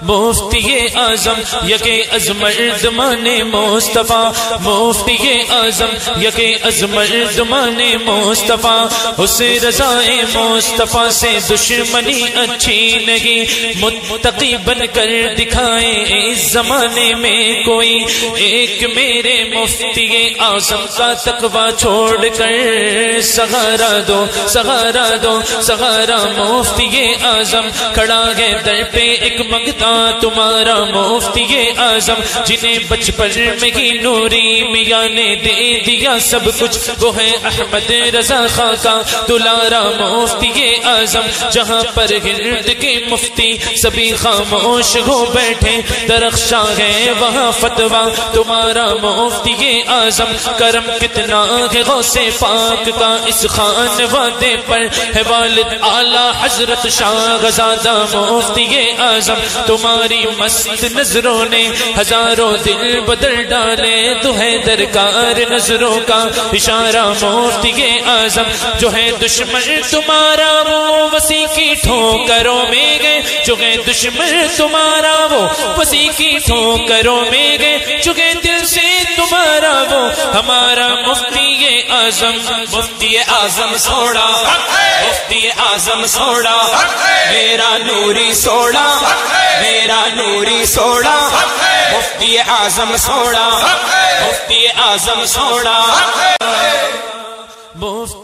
مفتی اعظم یکے از مردمان مصطفیٰ، مفتی اعظم یکے از مردمان مصطفیٰ، اسے رضائے مصطفیٰ سے دشمنی اچھی نہیں، متقی بن کر دکھائے اس زمانے میں کوئی، ایک میرے مفتی اعظم کا تقوی چھوڑ کر سہارا دو، سہارا دو، سہارا مفتی اعظم کھڑا ہے در پہ ایک منگتا تمہارا مفتی اعظم، جنہیں بچپن میں ہی نوری میاں نے دے دیا سب کچھ، وہ ہے احمد رضا خاں کا دلارا مفتی اعظم، جہاں پر ہند کے مفتی سبھی خاموش ہو بیٹھے، درخشاں ہے وہاں فتویٰ تمہارا مفتی اعظم، کرم کتنا ہے غوث پاک کا اس خان وادے پر، ہے والد اعلیٰ حضرت شاہ زادہ مفتی اعظم، تمہاری مست نظروں نے ہزاروں دل بدل ڈالے، تو ہے درکار نظروں کا اشارہ مفتی اعظم، جو ہے دشمن تمہارا وہ وسیع کی ٹھوکروں میں گئے، جو ہے دشمن تمہارا وہ وسیع کی ٹھوکروں میں گئے، جو ہے دل سے تمہارا وہ ہمارا مفتی اعظم، مفتی اعظم سوڑا، مفتی اعظم سوڑا، میرا نوری سوڑا، میرا نوری سوڑا، مفتی اعظم سوڑا، مفتی اعظم سوڑا، مفتی